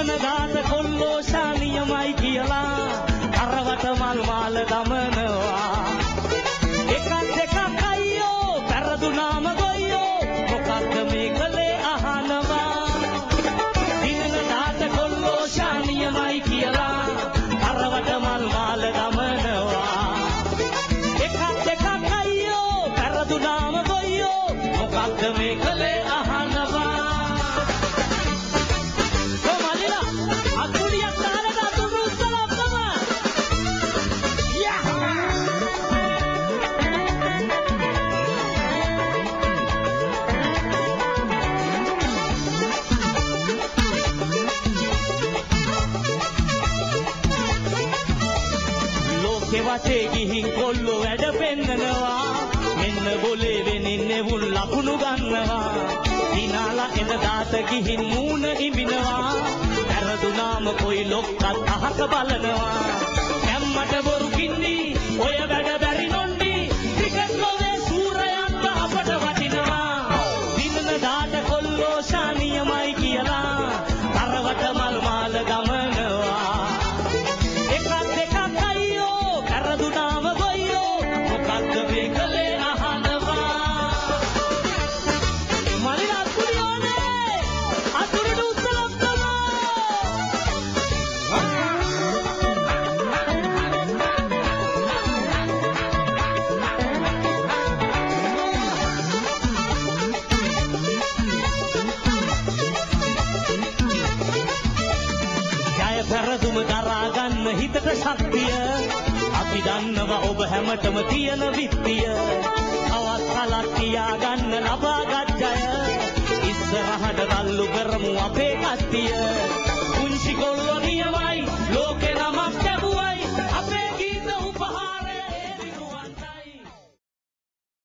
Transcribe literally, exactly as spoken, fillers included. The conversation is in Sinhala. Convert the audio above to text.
දිනන දාත කොල්ලෝ ශානියමයි කියලා අරවට මල් මාල දමනවා එකක් දෙකක් අයියෝ පෙරදුනාම ගොයියෝ මොකක්ද මේ කලේ අහනවා දිනන දාත කොල්ලෝ ශානියමයි කියලා අරවට මල් මාල දමනවා එකක් දෙකක් අයියෝ පෙරදුනාම ගොයියෝ මොකක්ද මේ කලේ අහනවා වටේ ගිහින් කොල්ලෝ වැඩ පෙන්නනවා මෙන්න බොලේ වෙනින්නේ වුන් ලකුණු ගන්නවා දිනාලා එන දාත ගිහින් මූණ ඉඹිනවා පෙරදුනාම කොයි ලොක්කත් අහක බලනවා හැම්මට බොරු කින්නි ඔය වැඩ බැරි නොන්ඩි ක්‍රිකට් ලෝවේ සූරයන්ට අපට වටිනවා දිනන දාත කොල්ලෝ ශානියමයි කියලා තරවට මල් මාල ගමනවා එකක් දෙකක් අයියෝ කරදුනාම ගොයියෝ මොකක්ද මේ කලේ අහනවා මලින අතුරියෝනේ අතුරුට උත්සලක් ජය පෙරදුම දරා ගන්න හිතට ශක්තිය අපි දන්නවා ඔබ හැමතෙම තියෙන විත්තිය තවත් කලක් තියාගන්න ලබාගත් ජය ඉස්සරහට තල්ලු කරමු අපේ කට්ටිය